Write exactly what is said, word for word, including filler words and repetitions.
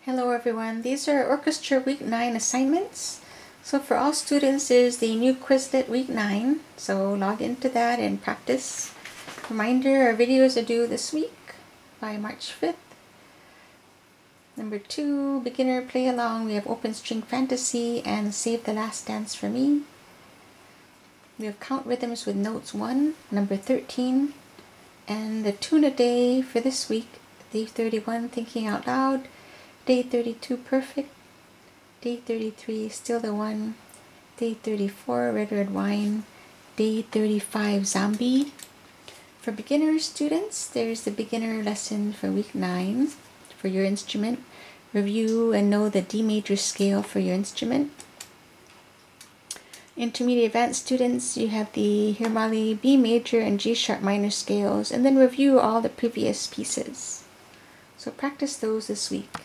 Hello everyone, these are Orchestra Week nine assignments. So for all students is the new Quizlet Week nine, so log into that and practice. Reminder, our videos are due this week by March fifth. Number two, beginner play along, we have Open String Fantasy and Save the Last Dance for Me. We have Count Rhythms with Notes one, number thirteen. And the tune a day for this week, day thirty-one, Thinking Out Loud. Day thirty-two, Perfect. Day thirty-three, Still the One. Day thirty-four, Red Red Wine. Day thirty-five, Zombie. For beginner students, there's the beginner lesson for week nine for your instrument. Review and know the D major scale for your instrument. Intermediate advanced students, you have the Hirmali B major and G sharp minor scales, and then review all the previous pieces. So practice those this week.